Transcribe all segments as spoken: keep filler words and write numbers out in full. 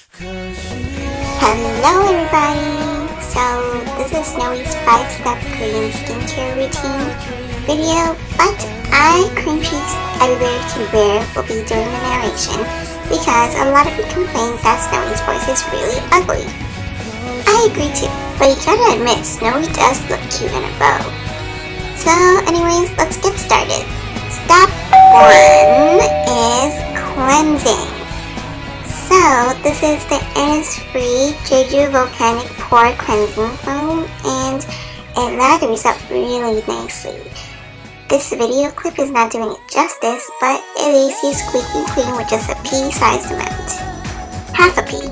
Hello everybody! So this is Snowy's five step Korean skincare routine video, but I, cream cheese everywhere to wear, will be doing the narration because a lot of you complain that Snowy's voice is really ugly. I agree too, but you gotta admit Snowy does look cute in a bow. So anyways, let's get started. Step one is cleansing. So, this is the Innisfree Jeju Volcanic Pore Cleansing Foam, and it lathers up really nicely. This video clip is not doing it justice, but it is you squeaky clean with just a pea-sized amount. Half a pea.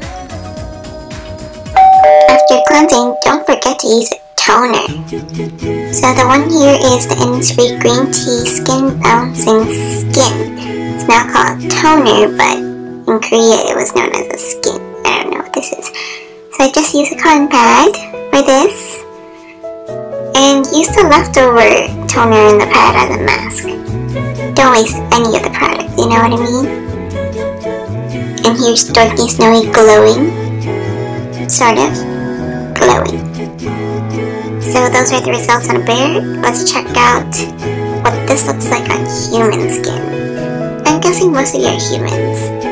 After cleansing, don't forget to use a toner. So the one here is the Innisfree Green Tea Skin Bouncing Skin. It's now called toner, but in Korea, it was known as a skin. I don't know what this is. So I just use a cotton pad for this. And use the leftover toner in the pad as a mask. Don't waste any of the product, you know what I mean? And here's Dorky Snowy glowing. Sort of. Glowing. So those are the results on a bear. Let's check out what this looks like on human skin. I'm guessing most of you are humans.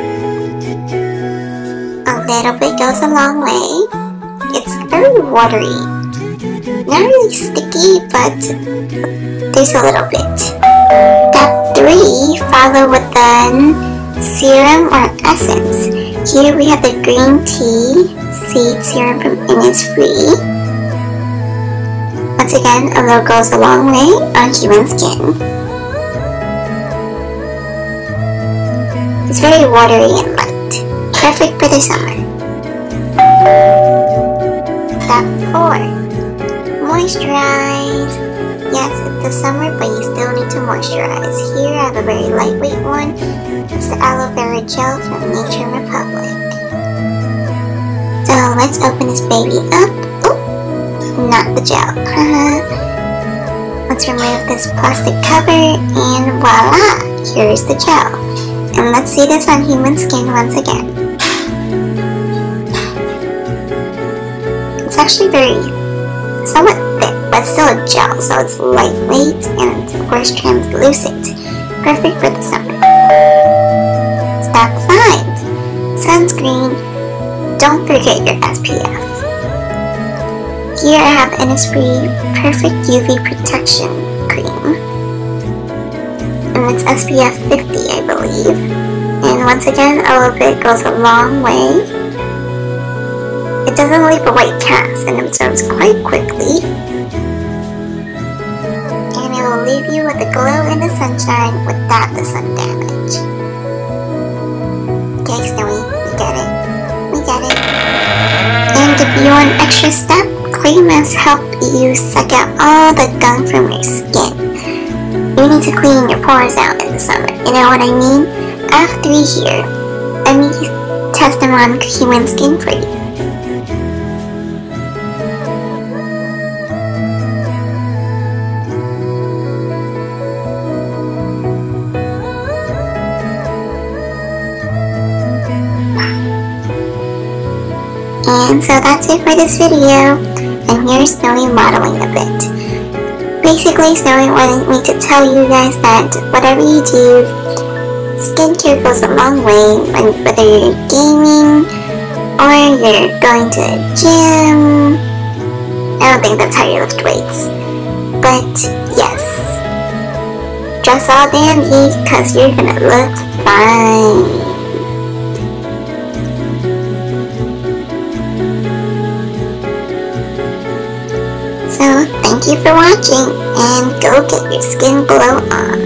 A little bit goes a long way. It's very watery. Not really sticky, but there's a little bit. Step three, follow with the serum or essence. Here we have the green tea seed serum from Innisfree. Once again, a little goes a long way on human skin. It's very watery and light. Perfect for the summer. Step four. Moisturize. Yes, it's the summer, but you still need to moisturize. Here I have a very lightweight one. It's the aloe vera gel from Nature Republic. So let's open this baby up. Oh, not the gel. Let's remove this plastic cover and voila! Here's the gel. And let's see this on human skin once again. It's actually very, somewhat thick, but still a gel, so it's lightweight and of course translucent. Perfect for the summer. Step five. Sunscreen. Don't forget your S P F. Here I have Innisfree Perfect U V Protection Cream. And it's S P F fifty, I believe. And once again, a little bit goes a long way. It doesn't leave a white cast and absorbs quite quickly. And it will leave you with a glow in the sunshine without the sun damage. Okay, Snowy, we get it. We get it. And if you want an extra step, clay masks help you suck out all the gunk from your skin. You need to clean your pores out in the summer, you know what I mean? I have three here. Let me test them on human skin for you. And so that's it for this video. And here's Snowy modeling a bit. Basically, Snowy wanted me to tell you guys that whatever you do, skincare goes a long way, whether you're gaming or you're going to the gym. I don't think that's how you lift weights. But yes, dress all dandy because you're gonna look fine. So thank you for watching and go get your skin glow on.